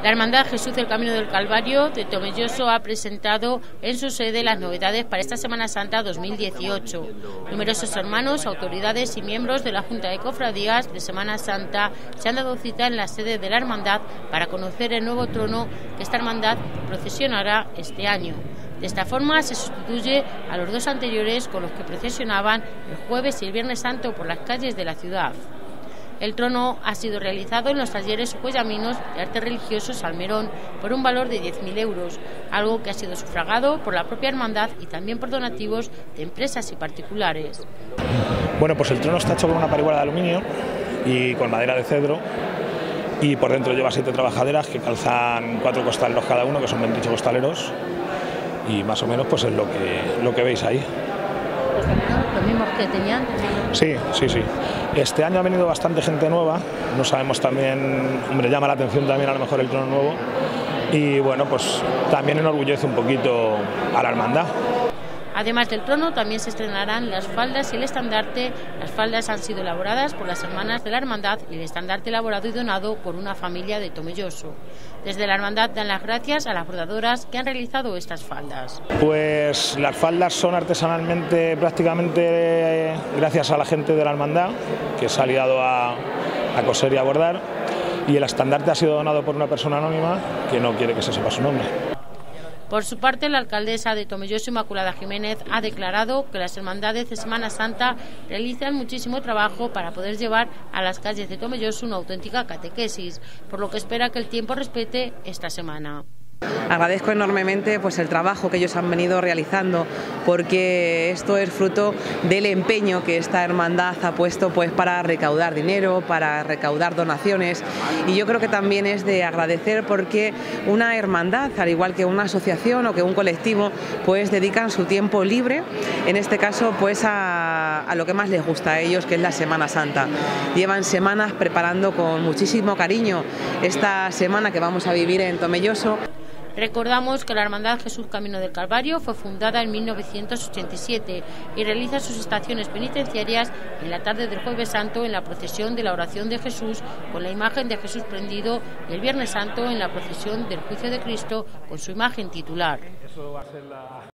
La Hermandad Jesús del Camino del Calvario de Tomelloso ha presentado en su sede las novedades para esta Semana Santa 2018. Numerosos hermanos, autoridades y miembros de la Junta de Cofradías de Semana Santa se han dado cita en la sede de la Hermandad para conocer el nuevo trono que esta hermandad procesionará este año. De esta forma se sustituye a los dos anteriores con los que procesionaban el jueves y el viernes santo por las calles de la ciudad. El trono ha sido realizado en los talleres Cuellaminos de Arte Religioso Salmerón por un valor de 10.000 euros, algo que ha sido sufragado por la propia hermandad y también por donativos de empresas y particulares. Bueno, pues el trono está hecho con una parihuela de aluminio y con madera de cedro, y por dentro lleva 7 trabajaderas que calzan 4 costaleros cada uno, que son 28 costaleros, y más o menos pues es lo que veis ahí. ¿Los mismos que tenían? Sí. Este año ha venido bastante gente nueva, no sabemos también, hombre, llama la atención también a lo mejor el trono nuevo, y bueno, pues también enorgullece un poquito a la hermandad. Además del trono, también se estrenarán las faldas y el estandarte. Las faldas han sido elaboradas por las hermanas de la hermandad y el estandarte elaborado y donado por una familia de Tomelloso. Desde la hermandad dan las gracias a las bordadoras que han realizado estas faldas. Pues las faldas son artesanalmente prácticamente gracias a la gente de la hermandad, que se ha liado a coser y a bordar, y el estandarte ha sido donado por una persona anónima que no quiere que se sepa su nombre. Por su parte, la alcaldesa de Tomelloso, Inmaculada Jiménez, ha declarado que las hermandades de Semana Santa realizan muchísimo trabajo para poder llevar a las calles de Tomelloso una auténtica catequesis, por lo que espera que el tiempo respete esta semana. Agradezco enormemente pues el trabajo que ellos han venido realizando, porque esto es fruto del empeño que esta hermandad ha puesto pues para recaudar dinero, para recaudar donaciones, y yo creo que también es de agradecer porque una hermandad, al igual que una asociación o que un colectivo, pues dedican su tiempo libre, en este caso pues a lo que más les gusta a ellos, que es la Semana Santa. Llevan semanas preparando con muchísimo cariño esta semana que vamos a vivir en Tomelloso. Recordamos que la Hermandad Jesús Camino del Calvario fue fundada en 1987 y realiza sus estaciones penitenciarias en la tarde del Jueves Santo en la procesión de la Oración de Jesús con la imagen de Jesús prendido, y el Viernes Santo en la procesión del Juicio de Cristo con su imagen titular.